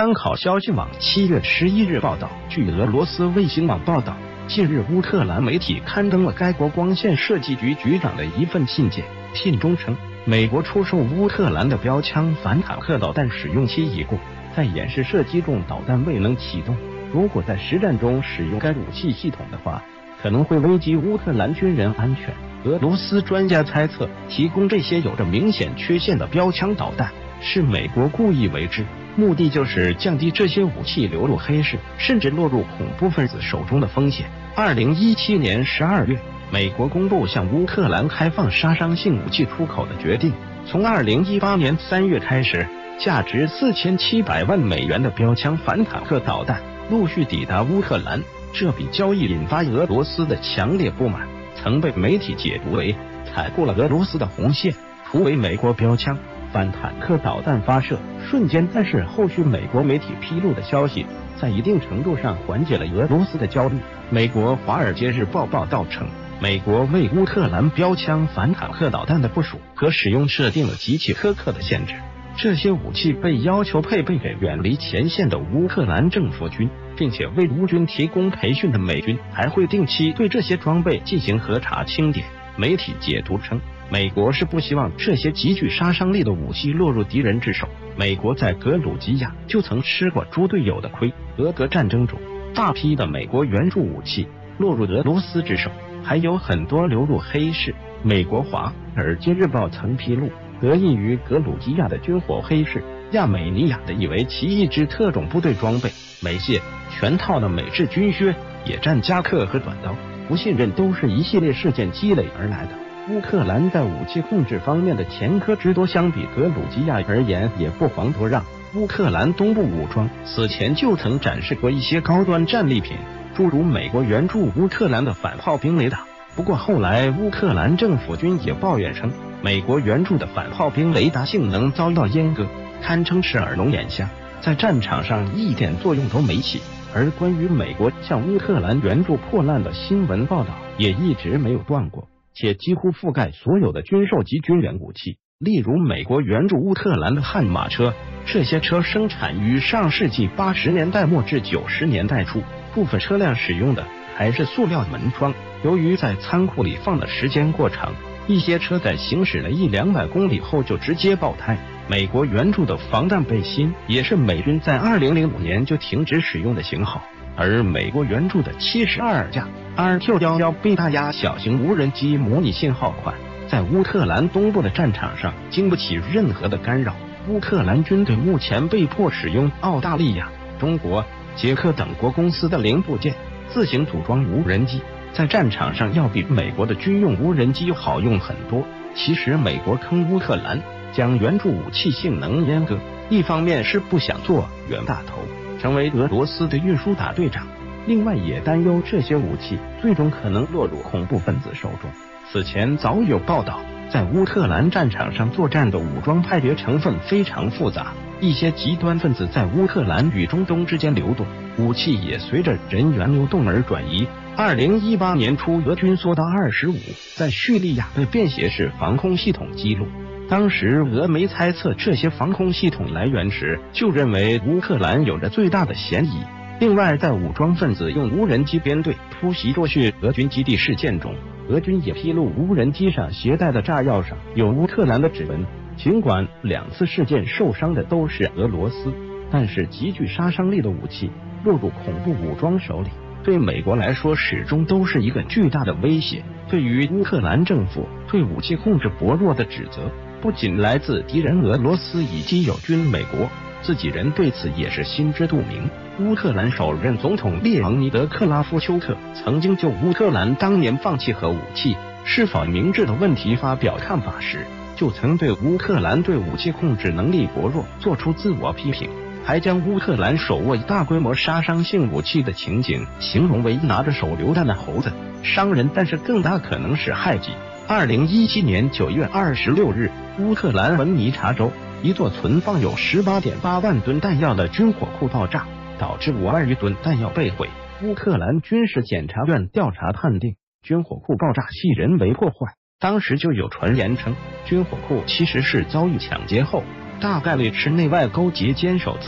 参考消息网7月11日报道，据俄罗斯卫星网报道，近日乌克兰媒体刊登了该国光线设计局局长的一份信件，信中称，美国出售乌克兰的标枪反坦克导弹使用期已过，在演示射击中导弹未能启动，如果在实战中使用该武器系统的话，可能会危及乌克兰军人安全。俄罗斯专家猜测，提供这些有着明显缺陷的标枪导弹是美国故意为之，目的就是降低这些武器流入黑市，甚至落入恐怖分子手中的风险。2017年12月，美国公布向乌克兰开放杀伤性武器出口的决定，从2018年3月开始，价值4700万美元的标枪反坦克导弹陆续抵达乌克兰。这笔交易引发俄罗斯的强烈不满，曾被媒体解读为踩过了俄罗斯的红线，突围美国标枪反坦克导弹发射瞬间。但是后续美国媒体披露的消息，在一定程度上缓解了俄罗斯的焦虑。美国《华尔街日报》报道称，美国为乌克兰标枪反坦克导弹的部署和使用设定了极其苛刻的限制。这些武器被要求配备给远离前线的乌克兰政府军，并且为乌军提供培训的美军还会定期对这些装备进行核查清点。媒体解读称，美国是不希望这些极具杀伤力的武器落入敌人之手。美国在格鲁吉亚就曾吃过猪队友的亏，俄俄战争中大批的美国援助武器落入俄罗斯之手，还有很多流入黑市。美国《华尔街日报》曾披露，得益于格鲁吉亚的军火黑市，亚美尼亚的以为其一支特种部队装备、美械、全套的美制军靴、野战夹克和短刀，不信任都是一系列事件积累而来的。乌克兰在武器控制方面的前科之多，相比格鲁吉亚而言也不遑多让。乌克兰东部武装此前就曾展示过一些高端战利品，诸如美国援助乌克兰的反炮兵雷达。不过后来乌克兰政府军也抱怨称，美国援助的反炮兵雷达性能遭到阉割，堪称是耳聋眼瞎，在战场上一点作用都没起。而关于美国向乌克兰援助破烂的新闻报道也一直没有断过，且几乎覆盖所有的军售级军援武器。例如美国援助乌克兰的悍马车，这些车生产于上世纪80年代末至90年代初，部分车辆使用的还是塑料门窗，由于在仓库里放的时间过长，一些车在行驶了100-200公里后就直接爆胎。美国援助的防弹背心也是美军在2005年就停止使用的型号，而美国援助的72架 RQ-11B 大压小型无人机模拟信号款，在乌克兰东部的战场上经不起任何的干扰。乌克兰军队目前被迫使用澳大利亚、中国、捷克等国公司的零部件自行组装无人机，在战场上要比美国的军用无人机好用很多。其实美国坑乌克兰，将援助武器性能阉割，一方面是不想做冤大头，成为俄罗斯的运输大队长，另外也担忧这些武器最终可能落入恐怖分子手中。此前早有报道，在乌克兰战场上作战的武装派别成分非常复杂，一些极端分子在乌克兰与中东之间流动，武器也随着人员流动而转移。2018年初，俄军缩到25，在叙利亚被便携式防空系统击落。当时俄媒猜测这些防空系统来源时，就认为乌克兰有着最大的嫌疑。另外，在武装分子用无人机编队突袭夺取俄军基地事件中，俄军也披露无人机上携带的炸药上有乌克兰的指纹。尽管2次事件受伤的都是俄罗斯，但是极具杀伤力的武器落入恐怖武装手里，对美国来说始终都是一个巨大的威胁。对于乌克兰政府对武器控制薄弱的指责，不仅来自敌人俄罗斯以及友军美国，自己人对此也是心知肚明。乌克兰首任总统列昂尼德·克拉夫丘克曾经就乌克兰当年放弃核武器是否明智的问题发表看法时，就曾对乌克兰对武器控制能力薄弱做出自我批评，还将乌克兰手握大规模杀伤性武器的情景形容为拿着手榴弹的猴子，伤人但是更大可能是害己。2017年9月26日，乌克兰文尼察州一座存放有 18.8 万吨弹药的军火库爆炸，导致5万余吨弹药被毁。乌克兰军事检察院调查判定，军火库爆炸系人为破坏。当时就有传言称，军火库其实是遭遇抢劫后，大概率是内外勾结、监守自盗，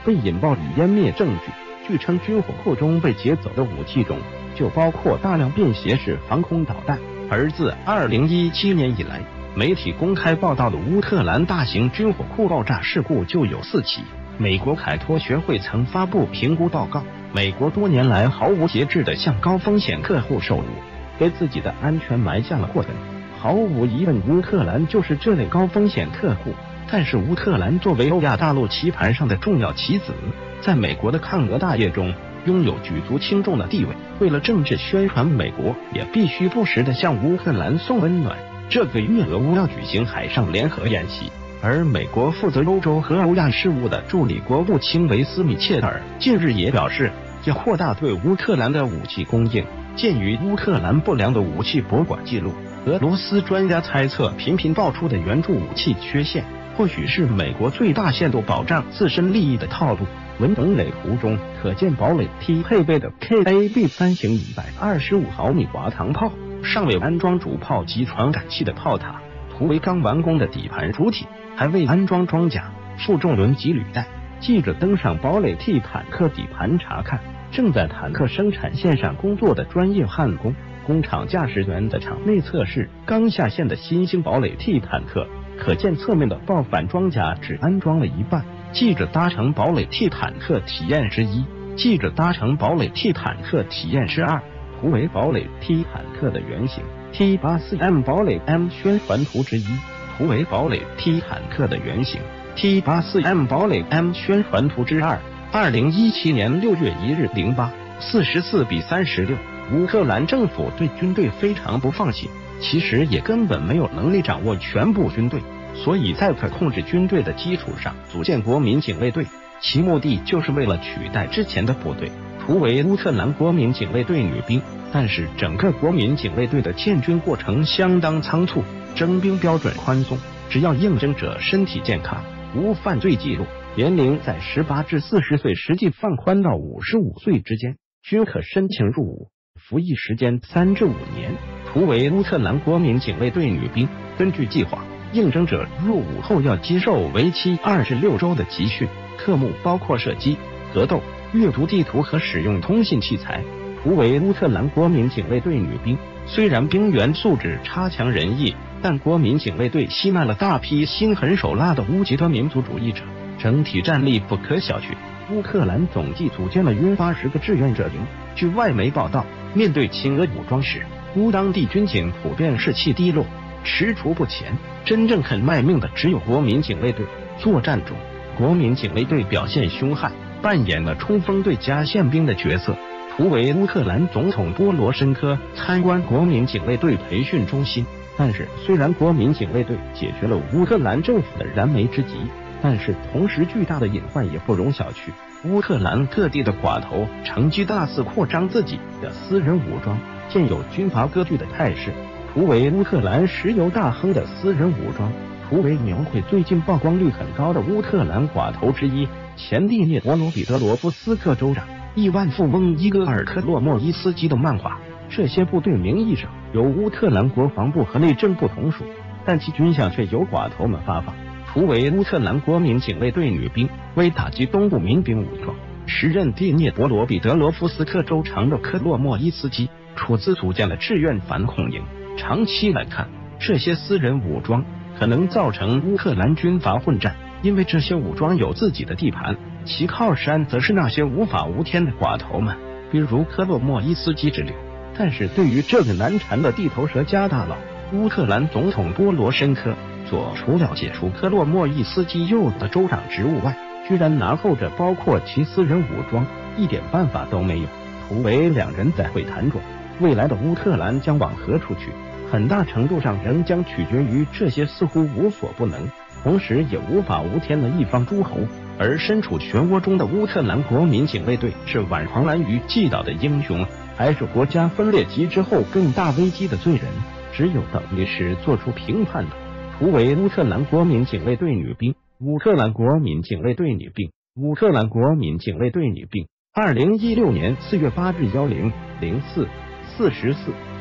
被引爆以湮灭证据。据称，军火库中被劫走的武器中就包括大量便携式防空导弹。而自2017年以来，媒体公开报道的乌克兰大型军火库爆炸事故就有4起。美国凯托学会曾发布评估报告，美国多年来毫无节制地向高风险客户售武，给自己的安全埋下了祸根。毫无疑问，乌克兰就是这类高风险客户。但是乌克兰作为欧亚大陆棋盘上的重要棋子，在美国的抗俄大业中拥有举足轻重的地位。为了政治宣传，美国也必须不时地向乌克兰送温暖。这个月，俄乌要举行海上联合演习，而美国负责欧洲和欧亚事务的助理国务卿维斯米切尔近日也表示，要扩大对乌克兰的武器供应。鉴于乌克兰不良的武器保管记录，俄罗斯专家猜测频频爆出的援助武器缺陷，或许是美国最大限度保障自身利益的套路。文董磊图中可见堡垒 T 配备的 KAB3型125毫米滑膛炮，尚未安装主炮及传感器的炮塔。图为刚完工的底盘主体，还未安装装甲、负重轮及履带。记者登上堡垒 T 坦克底盘查看，正在坦克生产线上工作的专业焊工、工厂驾驶员的场内测试刚下线的新型堡垒 T 坦克。可见侧面的爆反装甲只安装了一半。记者搭乘堡垒 T 坦克体验之1，记者搭乘堡垒 T 坦克体验之2。图为堡垒 T 坦克的原型 T84M 堡垒 M 宣传图之1。图为堡垒 T 坦克的原型 T84M 堡垒 M 宣传图之2。2017年6月1日08，44-36。乌克兰政府对军队非常不放心，其实也根本没有能力掌握全部军队，所以在可控制军队的基础上组建国民警卫队，其目的就是为了取代之前的部队。图为乌克兰国民警卫队女兵。但是整个国民警卫队的建军过程相当仓促，征兵标准宽松，只要应征者身体健康，无犯罪记录，年龄在18至40岁，实际放宽到55岁之间，均可申请入伍，服役时间3至5年。图为乌克兰国民警卫队女兵。根据计划，应征者入伍后要接受为期26周的集训，科目包括射击、格斗、阅读地图和使用通信器材。图为乌克兰国民警卫队女兵。虽然兵员素质差强人意，但国民警卫队吸纳了大批心狠手辣的乌极端民族主义者，整体战力不可小觑。乌克兰总计组建了约80个志愿者营。据外媒报道，面对亲俄武装时，乌当地军警普遍士气低落，踟蹰不前，真正肯卖命的只有国民警卫队。作战中，国民警卫队表现凶悍，扮演了冲锋队加宪兵的角色。图为乌克兰总统波罗申科参观国民警卫队培训中心。但是，虽然国民警卫队解决了乌克兰政府的燃眉之急，但是同时巨大的隐患也不容小觑。乌克兰各地的寡头乘机大肆扩张自己的私人武装，现有军阀割据的态势。图为乌克兰石油大亨的私人武装。图为描绘最近曝光率很高的乌克兰寡头之一，前第聂伯罗彼得罗夫斯克州长、亿万富翁伊戈尔·克洛莫伊斯基的漫画。这些部队名义上由乌克兰国防部和内政部同属，但其军饷却由寡头们发放。图为乌克兰国民警卫队女兵。为打击东部民兵武装，时任第聂伯罗彼得罗夫斯克州长的克洛莫伊斯基出资组建了志愿反恐营。长期来看，这些私人武装可能造成乌克兰军阀混战，因为这些武装有自己的地盘，其靠山则是那些无法无天的寡头们，比如克洛莫伊斯基之流。但是对于这个难缠的地头蛇加大佬，乌克兰总统波罗申科除了解除克洛莫伊斯基幼的州长职务外，居然拿后者包括其私人武装一点办法都没有。图为两人在会谈中，未来的乌克兰将往何处去，很大程度上仍将取决于这些似乎无所不能，同时也无法无天的一方诸侯。而身处漩涡中的乌克兰国民警卫队是挽狂澜于既倒的英雄，还是国家分裂及之后更大危机的罪人？只有等历史做出评判的。图为乌克兰国民警卫队女兵。乌克兰国民警卫队女兵。乌克兰国民警卫队女兵。2016年4月8日10:04:44。